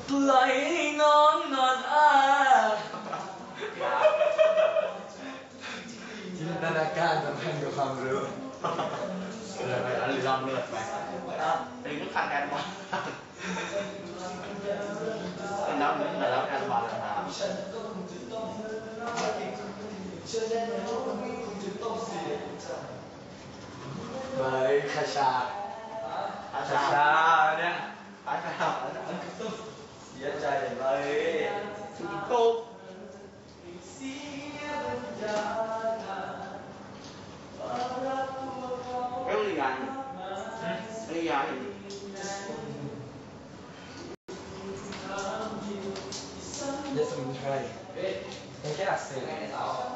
ปล่อยให้น้องนอนอ้าจินตนาการสำคัญกับความรู้อะไรอันนี้ลองเลือดไปตีก็ขาดแอนมาแล้วแอนมาแล้วนะไปคาชาเนี่ยคาชาเสียใจเลยสุดโต๊ะไม่รู้ยังไม่ยังยาสมุนไพรเป็นแค่อักเสบเนี่ย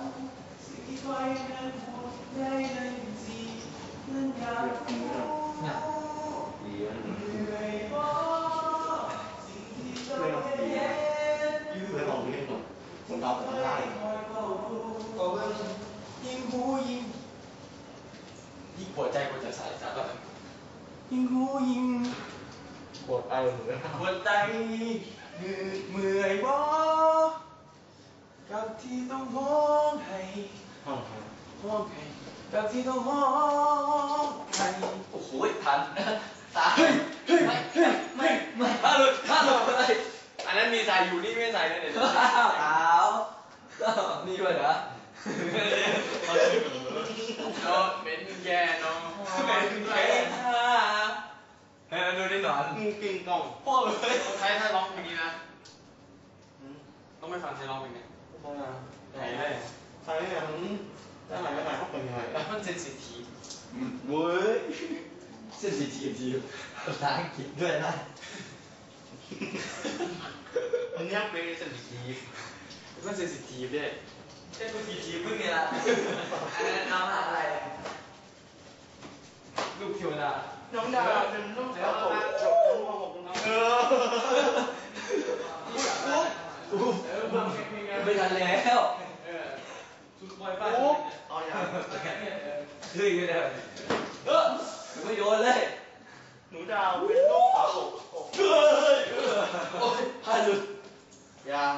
ยิงหูยิงปวดใจปวดใจสายจับแบบยิงหูยิงปวดใจปวดใจเมื่อยบ่กับที่ต้องห้องให้กับที่ต้องห้องให้โอ้โหทันตายไม่อะไรอันนั้นมีใส่อยู่นี่ไม่ใส่เลยเนี่ยขาวนี่ด้วยเหรอก็เป็นแย่น้องเป็นแย่เฮ้ยดูดิหนอนกิ่งกล่องพ่อเลยใครถ้าร้องเพลงนี้นะต้องไม่ฟังใครร้องเพลงนี้ไหนเลยใครเนี่ยได้ไหนเขาเป็นยังไงมันเซนซิทีฟเว้ยเซนซิทีฟภาษาอังกฤษด้วยนะอันนี้เป็นเซนซิทีฟมันเซนซิทีฟด้วยเซนซิทีฟมึงเนี่ยละอันนั้นน้องอะไรลูกเทวดาน้องดาวเป็นลูกสาวผมไม่ทันแล้วสุดปล่อยไปเอาอย่างคืออยู่เลยไม่โยนเลยหนูดาวเป็นลูกสาวผมโอ้ยพาดุยา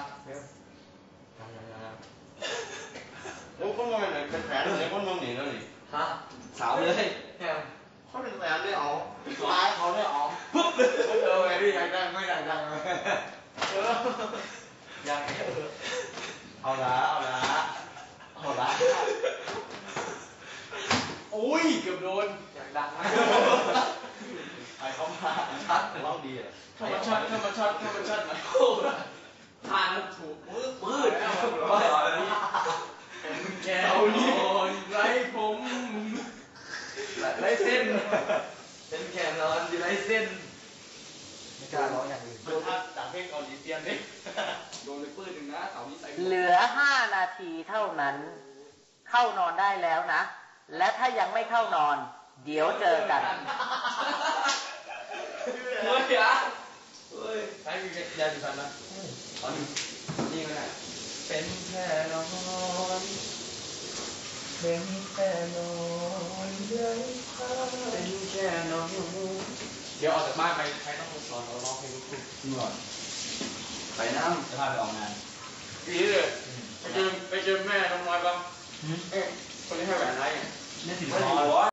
โอ้ก็มองไหนเป็นแผลเลยก็มองหนีแล้วนี่ฮะสาวเลยเขาเป็นแผลเลยอ๋อตายเขาเลยอ๋อปุ๊บไอ้พี่อยากดังไม่อยากดังอยากเอาละโอ้ยเกือบโดนอยากดังไหมไอ้เขามาชัดร้องดีอ่ะถ้ามันชัดไหมโอ้ผ่านถูกมืดแกเอานี่ไร้ผมไร้เส้นเป็นแขนนอนอยู่ไร้เส้นไม่กล้าร้องอย่างอื่นมันถ้าจากเพลงเกาหลีเตียนนี่โดนไปปื้ดหนึ่งนะเสานี้ใส่เหลือ5 นาทีเท่านั้นเข้านอนได้แล้วนะและถ้ายังไม่เข้านอนเดี๋ยวเจอกันเฮ้ยใช้มียาสีฟันนะตอนนี้ไม่ได้เป็นแค่นอนเป็นแค่นอนเลยเป็นแค่นอนเดี๋ยวออกจากบ้านไปใครต้องสอนเราร้องเพลงลูกทุ่งก่อนไปน้ำจะพาไปออกงานดีเลยไปเจอแม่น้องน้อยบ้างคนที่ให้แหวนไรเนี่ยนี่สิบล้อ